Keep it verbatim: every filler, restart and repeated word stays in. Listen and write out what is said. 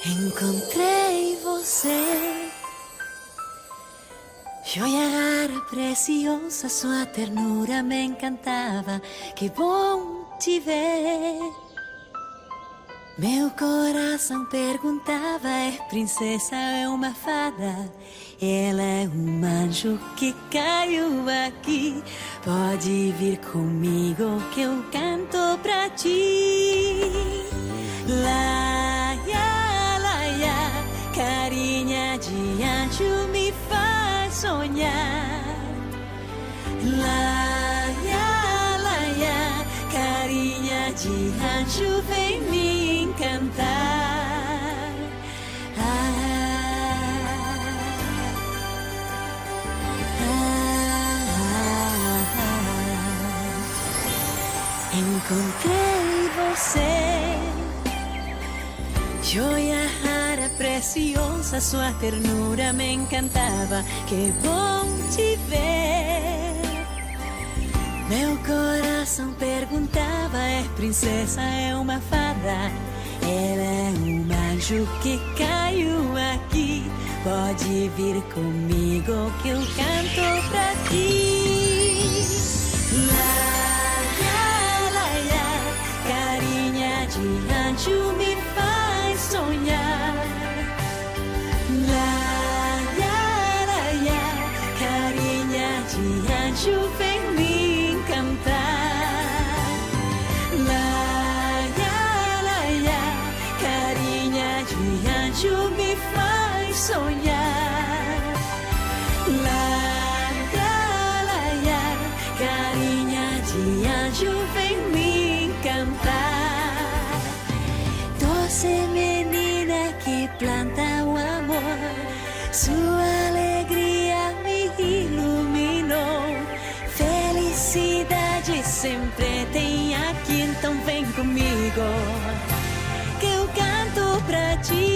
Encontrei você, joia rara, preciosa, sua ternura me encantava. Que bom te ver. Meu coração perguntava: é princesa, é uma fada? Ela é um anjo que caiu aqui. Pode vir comigo que eu canto pra ti. Laia, laia, carinha de anjo me faz sonhar. Laia, laia, carinha de anjo vem me encantar. Ah, ah, ah, ah. Encontrei você, joia rara, preciosa, sua ternura me encantava. Que bom te ver. Meu coração perguntava: é princesa, é uma fada? Ela é um anjo que caiu aqui. Pode vir comigo que eu canto pra ti. Laia, laia, carinha de anjo me faz sonhar. Laia, laia, carinha de anjo vem me encantar. Laia, laia, carinha de anjo me faz sonhar. Laia, laia, carinha de anjo vem me encantar. Doce menina que planta o amor, sua alegria me iluminou. Felicidade sempre tem aqui, então vem comigo que eu canto pra ti.